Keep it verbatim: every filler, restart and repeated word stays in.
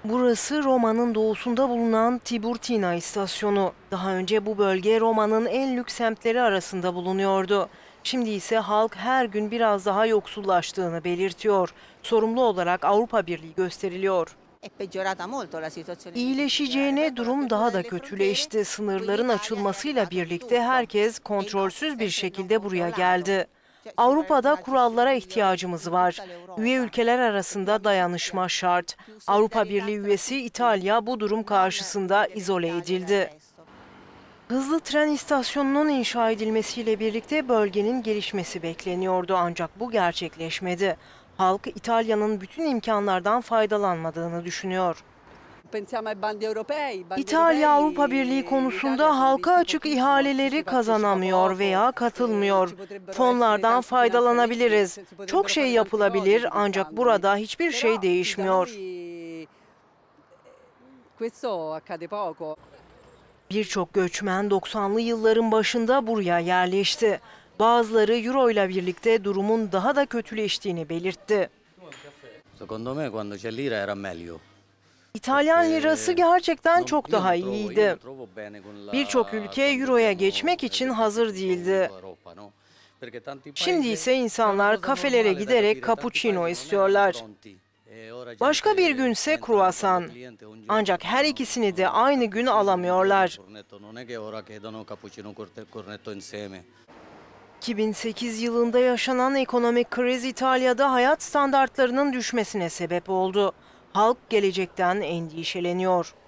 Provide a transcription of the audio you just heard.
Burası Roma'nın doğusunda bulunan Tiburtina istasyonu. Daha önce bu bölge Roma'nın en lüks semtleri arasında bulunuyordu. Şimdi ise halk her gün biraz daha yoksullaştığını belirtiyor. Sorumlu olarak Avrupa Birliği gösteriliyor. İyileşeceğine durum daha da kötüleşti. Sınırların açılmasıyla birlikte herkes kontrolsüz bir şekilde buraya geldi. Avrupa'da kurallara ihtiyacımız var. Üye ülkeler arasında dayanışma şart. Avrupa Birliği üyesi İtalya bu durum karşısında izole edildi. Hızlı tren istasyonunun inşa edilmesiyle birlikte bölgenin gelişmesi bekleniyordu ancak bu gerçekleşmedi. Halk İtalya'nın bütün imkanlardan faydalanmadığını düşünüyor. İtalya Avrupa Birliği konusunda halka açık ihaleleri kazanamıyor veya katılmıyor. Fonlardan faydalanabiliriz. Çok şey yapılabilir ancak burada hiçbir şey değişmiyor. Birçok göçmen doksanlı yılların başında buraya yerleşti. Bazıları Euro ile birlikte durumun daha da kötüleştiğini belirtti. İtalyan lirası gerçekten çok daha iyiydi. Birçok ülke Euro'ya geçmek için hazır değildi. Şimdi ise insanlar kafelere giderek cappuccino istiyorlar. Başka bir günse kruvasan. Ancak her ikisini de aynı gün alamıyorlar. iki bin sekiz yılında yaşanan ekonomik kriz İtalya'da hayat standartlarının düşmesine sebep oldu. Halk gelecekten endişeleniyor.